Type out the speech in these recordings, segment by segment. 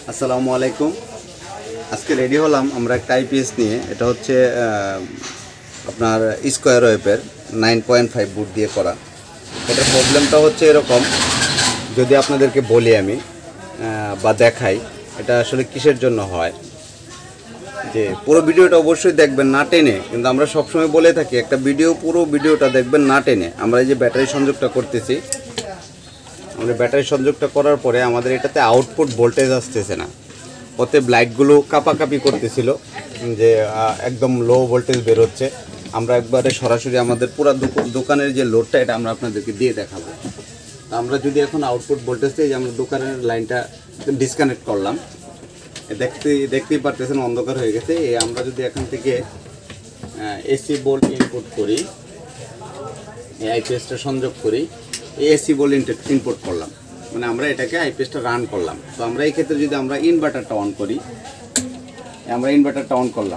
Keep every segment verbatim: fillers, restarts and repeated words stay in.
আসসালামু আলাইকুম। আজকে রেডি হলাম আমরা একটা আইপিএস নিয়ে। এটা হচ্ছে আপনার স্কোয়ার ওয়েভের নাইন পয়েন্ট ফাইভ বুট দিয়ে করা। এটার প্রবলেমটা হচ্ছে এরকম, যদি আপনাদেরকে বলি আমি বা দেখাই এটা আসলে কিসের জন্য হয়, যে পুরো ভিডিওটা অবশ্যই দেখবেন না টেনে। কিন্তু আমরা সবসময় বলে থাকি একটা ভিডিও পুরো ভিডিওটা দেখবেন না টেনে। আমরা এই যে ব্যাটারি সংযোগটা করতেছি, আমরা ব্যাটারি সংযোগটা করার পরে আমাদের এটাতে আউটপুট ভোল্টেজ আসতেছে না, ওতে লাইটগুলো কাঁপাকাঁপি করতেছিল, যে একদম লো ভোল্টেজ বেরোচ্ছে। আমরা একবারে সরাসরি আমাদের পুরো দোকানের যে লোডটা এটা আমরা আপনাদেরকে দিয়ে দেখাবো। আমরা যদি এখন আউটপুট ভোল্টেজটা এই যে আমরা দোকানের লাইনটা ডিসকানেক্ট করলাম, দেখতে দেখতেই পারতেছেন অন্ধকার হয়ে গেছে। এই আমরা যদি এখান থেকে এসি ভোল্ট ইনপুট করি, এই আইপিএসটা সংযোগ করি, এই এসি ভোল্ট ইনপুট করলাম, মানে আমরা এটাকে আইপিএসটা রান করলাম। তো আমরা এই ক্ষেত্রে যদি আমরা ইনভার্টারটা অন করি, আমরা ইনভার্টারটা অন করলাম,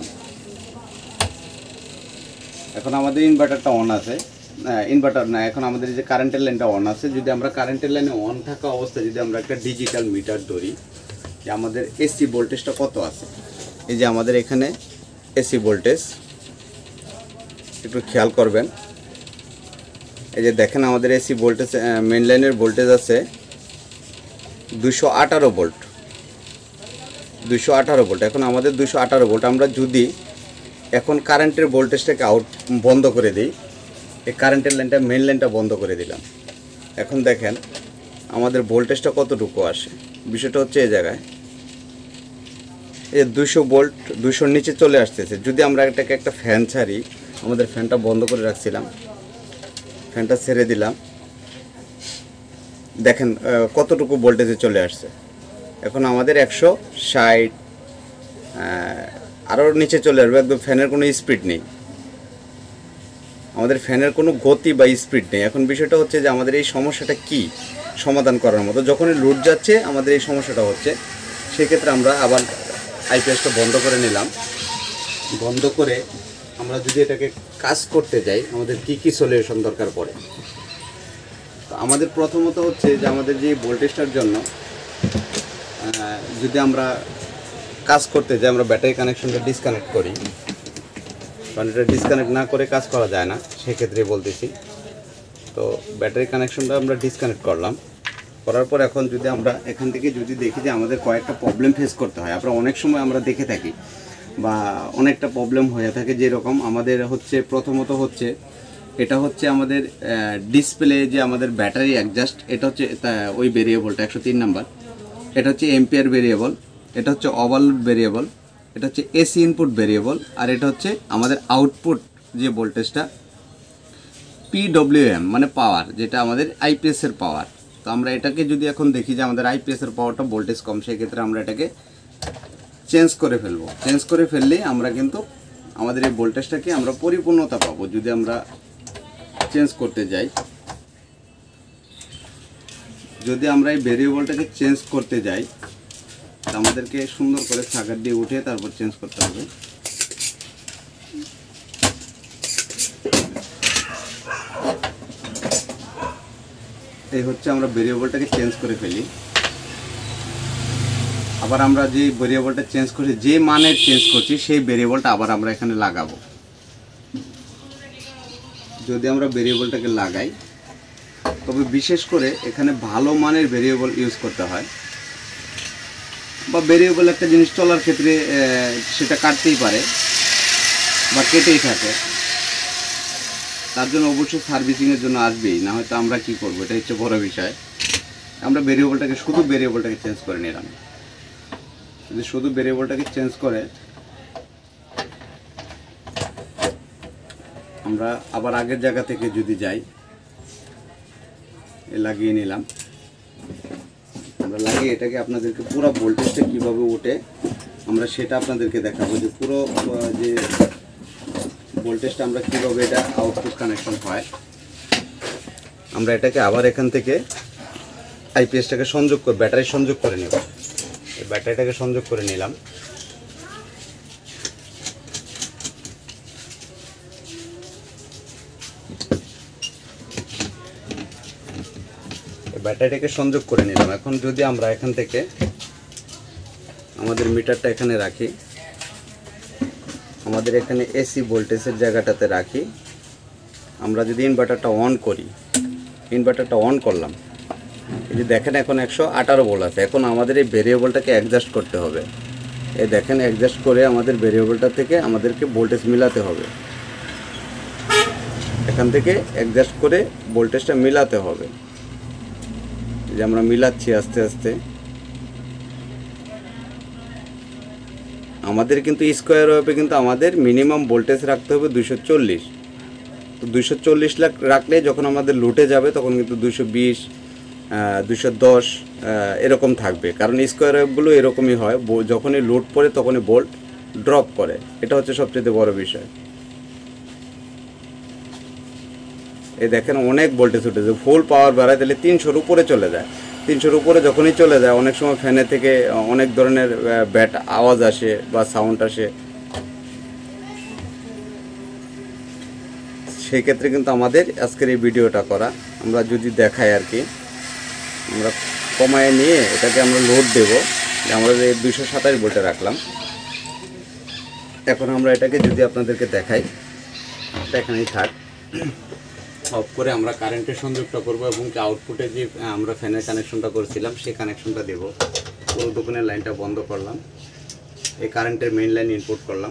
এখন আমাদের ইনভার্টারটা অন আছে, ইনভার্টার না, এখন আমাদের যে কারেন্টের লাইনটা অন আছে। যদি আমরা কারেন্টের লাইনে অন থাকা অবস্থায় যদি আমরা একটা ডিজিটাল মিটার ধরি যে আমাদের এসি ভোল্টেজটা কত আছে, এই যে আমাদের এখানে এসি ভোল্টেজ একটু খেয়াল করবেন। এই যে দেখেন আমাদের এসি ভোল্টেজ মেইন লাইনের ভোল্টেজ আছে দুশো আঠারো ভোল্ট, দুশো আঠারো ভোল্ট। এখন আমাদের দুশো আঠারো ভোল্ট আমরা যদি এখন কারেন্টের ভোল্টেজটাকে আউট বন্ধ করে দিই, এই কারেন্টের লাইনটা মেইন লাইনটা বন্ধ করে দিলাম, এখন দেখেন আমাদের ভোল্টেজটা কতটুকু আসে। বিষয়টা হচ্ছে এই জায়গায় এই দুশো ভোল্ট দুশোর নিচে চলে আসতেছে। যদি আমরা এটাকে একটা ফ্যান ছাড়ি, আমাদের ফ্যানটা বন্ধ করে রাখছিলাম, ফ্যানটা ছেড়ে দিলাম, দেখেন কতটুকু ভোল্টেজে চলে আসছে। এখন আমাদের একশো ষাট আরও নিচে চলে আসবে, একদম ফ্যানের কোনো স্পিড নেই, আমাদের ফ্যানের কোনো গতি বা স্পিড নেই। এখন বিষয়টা হচ্ছে যে আমাদের এই সমস্যাটা কি সমাধান করার মতো, যখনই লোড যাচ্ছে আমাদের এই সমস্যাটা হচ্ছে, সেক্ষেত্রে আমরা আবার আইপিএসটা বন্ধ করে নিলাম। বন্ধ করে আমরা যদি এটাকে কাজ করতে যাই, আমাদের কি কি সলিউশন দরকার পড়ে। তো আমাদের প্রথমত হচ্ছে যে আমাদের যে ভোল্টেজটার জন্য যদি আমরা কাজ করতে যাই, আমরা ব্যাটারি কানেকশনটা ডিসকানেক্ট করি, কারণ এটা ডিসকানেক্ট না করে কাজ করা যায় না, সেক্ষেত্রে বলতেছি। তো ব্যাটারি কানেকশনটা আমরা ডিসকানেক্ট করলাম, করার পর এখন যদি আমরা এখান থেকে যদি দেখি যে আমাদের কয়েকটা প্রবলেম ফেস করতে হয়, আমরা অনেক সময় আমরা দেখে থাকি বা অনেকটা প্রবলেম হয়ে থাকে। যেরকম আমাদের হচ্ছে প্রথমত হচ্ছে এটা হচ্ছে আমাদের ডিসপ্লে যে আমাদের ব্যাটারি অ্যাডজাস্ট, এটা হচ্ছে ওই ভেরিয়েবলটা একশো তিন নাম্বার, এটা হচ্ছে এম্পিয়ার ভেরিয়েবল, এটা হচ্ছে ওভারলোড ভেরিয়েবল, এটা হচ্ছে এসি ইনপুট ভেরিয়েবল, আর এটা হচ্ছে আমাদের আউটপুট যে ভোল্টেজটা পিডব্লিউএম মানে পাওয়ার, যেটা আমাদের আইপিএসের পাওয়ার। তো আমরা এটাকে যদি এখন দেখি যে আমাদের আইপিএসের পাওয়ারটা ভোল্টেজ কম, সেক্ষেত্রে আমরা এটাকে চেঞ্জ করে ফেলবো। চেঞ্জ করে ফেললেই আমরা কিন্তু আমাদের এই ভোল্টেজটাকে আমরা পরিপূর্ণতা পাবো। যদি আমরা চেঞ্জ করতে যাই, যদি আমরা এই ভেরিয়েবলটাকে চেঞ্জ করতে যাই, আমাদেরকে সুন্দর করে সাকার দিয়ে উঠে তারপর চেঞ্জ করতে হবে। এই হচ্ছে আমরা ভেরিয়েবলটাকে চেঞ্জ করে ফেলি। আবার আমরা যে ভেরিয়েবলটা চেঞ্জ করছি, যে মানের চেঞ্জ করছি, সেই ভেরিয়েবলটা আবার আমরা এখানে লাগাবো। যদি আমরা ভেরিয়েবলটাকে লাগাই, তবে বিশেষ করে এখানে ভালো মানের ভেরিয়েবল ইউজ করতে হয়, বা ভেরিয়েবল একটা জিনিস চলার ক্ষেত্রে সেটা কাটতেই পারে বা কেটেই থাকে, তার জন্য অবশ্যই সার্ভিসিংয়ের জন্য আসবেই, না হয়তো আমরা কি করবো, এটা হচ্ছে বড় বিষয়। আমরা ভেরিয়েবলটাকে শুধু ভেরিয়েবলটাকে চেঞ্জ করে নিলাম। যদি শুধু ভেরিয়েবলটাকে চেঞ্জ করে আমরা আবার আগের জায়গা থেকে যদি যাই, এ লাগিয়ে নিলাম, আমরা লাগিয়ে এটাকে আপনাদেরকে পুরো ভোল্টেজটা কীভাবে ওঠে আমরা সেটা আপনাদেরকে দেখাবো, যে পুরো যে ভোল্টেজটা আমরা কীভাবে এটা আউটপুট কানেকশন হয়। আমরা এটাকে আবার এখান থেকে আইপিএসটাকে সংযোগ করে ব্যাটারি সংযোগ করে নেব। এই ব্যাটারিটাকে সংযোগ করে নিলাম, ব্যাটারিটাকে সংযোগ করে নিলাম। এখন যদি আমরা এখান থেকে আমাদের মিটারটা এখানে রাখি, আমাদের এখানে এসি ভোল্টেজের জায়গাটাতে রাখি। আমরা যদি ইনভার্টারটা অন করি, ইনভার্টারটা অন করলাম, এই যে দেখেন এখন একশো আঠারো ভোল্ট আছে। এখন আমাদের এই ভেরিয়েবলটাকে অ্যাডজাস্ট করতে হবে। এই দেখেন অ্যাডজাস্ট করে আমাদের ভেরিয়েবলটা থেকে আমাদেরকে ভোল্টেজ মিলাতে হবে। এখান থেকে অ্যাডজাস্ট করে ভোল্টেজটা মিলাতে হবে। যে আমরা মিলাচ্ছি আস্তে আস্তে। আমাদের কিন্তু স্কোয়ার ওয়েভে কিন্তু আমাদের মিনিমাম ভোল্টেজ রাখতে হবে দুইশো চল্লিশ। তো দুইশো চল্লিশ লাখ রাখলে যখন আমাদের লোডে যাবে তখন কিন্তু দুইশো বিশ, দুইশো দশ এরকম থাকবে। কারণ স্কোয়ার ওয়েভগুলো এরকমই হয়, যখনই লোড পড়ে তখনই ভোল্ট ড্রপ করে। এটা হচ্ছে সবচেয়ে বড় বিষয়। এই দেখেন অনেক ভোল্টেজ উঠেছে, ফুল পাওয়ার বাড়ায় তাহলে তিনশোর উপরে চলে যায়। তিনশোর উপরে যখনই চলে যায় অনেক সময় ফ্যানে থেকে অনেক ধরনের ব্যাট আওয়াজ আসে বা সাউন্ড আসে। সেই ক্ষেত্রে কিন্তু আমাদের আজকের এই ভিডিওটা করা। আমরা যদি দেখাই আর কি, আমরা কমায় নিয়ে এটাকে আমরা লোড দেব। আমরা এই দুইশো সাতাশ ভোল্টে রাখলাম। এখন আমরা এটাকে যদি আপনাদেরকে দেখাই, এটা এখানেই থাক। অফ করে আমরা কারেন্টের সংযোগটা করবো এবং আউটপুটে যে আমরা ফ্যানের কানেকশনটা করছিলাম সেই কানেকশনটা দেব। পুরো দোকানের লাইনটা বন্ধ করলাম, এই কারেন্টের মেইন লাইন ইনপুট করলাম।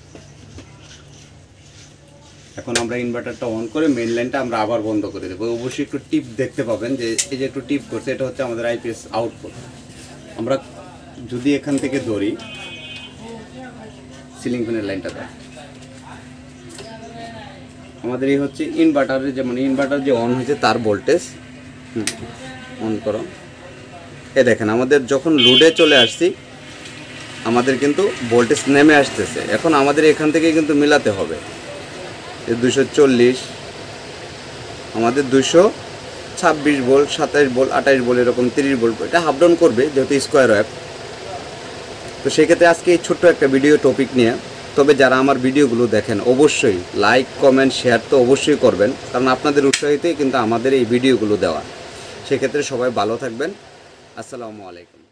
এখন আমরা ইনভার্টারটা অন করে মেইন লাইনটা আমরা আবার বন্ধ করে দেবো। অবশ্যই একটু টিপ দেখতে পাবেন যে এই যে একটু টিপ করছে, এটা হচ্ছে আমাদের আইপিএস আউটপুট। আমরা যদি এখান থেকে ধরি সিলিং ফ্যানের লাইনটা, আমাদের এই হচ্ছে ইনভার্টারের, যেমন ইনভার্টার যে অন হয়েছে তার ভোল্টেজ অন করো। এ দেখেন আমাদের যখন লোডে চলে আসছি আমাদের কিন্তু ভোল্টেজ নেমে আসতেছে। এখন আমাদের এখান থেকে কিন্তু মিলাতে হবে। দুইশো চল্লিশ, আমাদের দুইশো ছাব্বিশ ভোল্ট, সাতাইশ ভোল্ট, আঠাইশ ভোল্ট, এরকম তিরিশ ভোল্ট, এটা হাফ ডাউন করবে যেহেতু স্কোয়ার ওয়েভ। তো সেক্ষেত্রে আজকে এই ছোট্ট একটা ভিডিও টপিক নিয়ে, তবে যারা আমার ভিডিওগুলো দেখেন অবশ্যই লাইক, কমেন্ট, শেয়ার তো অবশ্যই করবেন, কারণ আপনাদের উৎসাহিতই কিন্তু আমাদের এই ভিডিওগুলো দেওয়া। সেক্ষেত্রে সবাই ভালো থাকবেন। আসসালামু আলাইকুম।